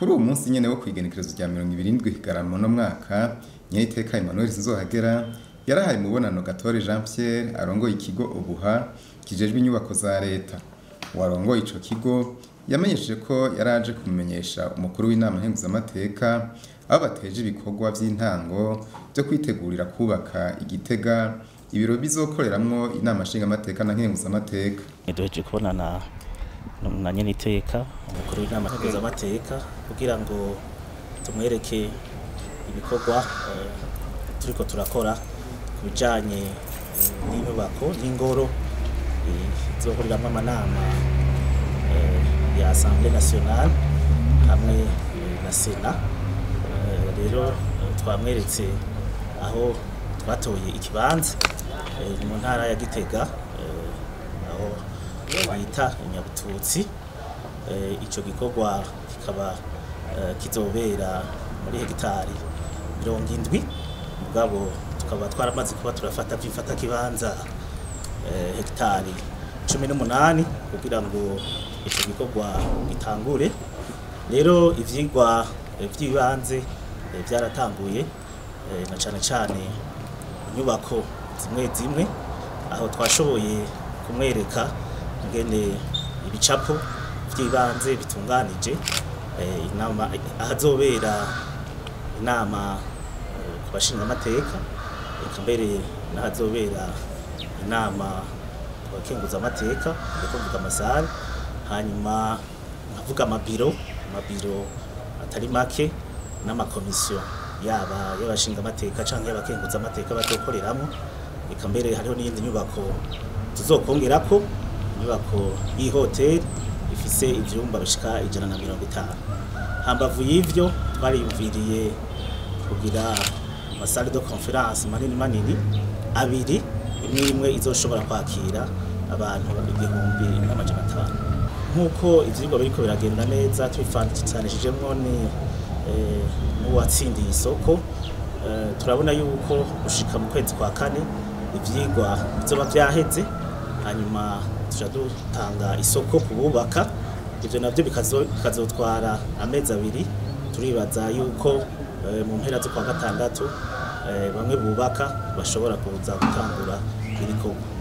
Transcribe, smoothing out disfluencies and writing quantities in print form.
Kuri uwo munsi nyene wo kw'igenekerezo rya 27 Kigarama no mwaka, Nyeniteka Emmanuel SINZOHAGERA yarahaye umubonano GATORE Jean Pierre arongoye Ikigo OBUHA kijejwe inyubako za Reta. Warongoye ico kigo yamenyesheje ko yaraje kumenyesha Umukuru w'Inama Nkenguzamateka aho bateje ibikorwa vy'intango byo kwitegurira kwubaka Gitega, Ibiro bizokoreramwo Inama Nshingamateka na Nkenguzamateka. Duheje kubonana na Nyeniteka Umukuru w'Inama Nkenguzamateka kugira ngo tumwereke ibikorwa turiko turakora kubijanye n'inyubako n'ingoro izokoreramwo amanama ya Assemblée Nationale hamwe na Sena. Rero twamweretse aho twatoye ikibanza mu ntara ya Gitega aho bita Inyabututsi. Ico gikorwa kikaba kizobera muri hegitari 70, mugabo tukaba twaramaze kuba turafata vyifata kibanza hegitari 18 kugira ngo ico gikorwa gitangure. Rero ivyigwa vy'ibanze byaratanguye na cane inyubako zimwe aho twashoboye kumwereka ngene ibicapo vy'ibanze bitunganije inama ahazobera inama ku bashingamateka, mbere n'ahazobera inama ku bakenguzamateka ndiko mvuga amasare, hanyuma nkavuga amabiro atari make n'amakomisiyo yaba y'abashingamateka canke y'abakenguzamateka bazokoreramwo. Eka mbere hariho n'iyindi nyubako tuzokongerako, inyubako y'ihoteli ifise ivyumba bishika 150. Hambavu y'ivyo twariyumviriye kugira amasale de conférence manini abiri, imwe izoshobora kwakira abantu 1500. Nkuko ivyigwa biriko biragenda neza twifanishijemwo ni n'uwatsindiye isoko, turabona yuko gushika mu kwezi kwa 4 ivyigwa bizoba vyaheze, hanyuma tuja dutanga isoko kububaka. Ivyo navyo bikazotwara amezi 2. Turibaza yuko mu mpera zo kwa 6 bamwe bubaka bashobora kuza gutangura ibikorwa.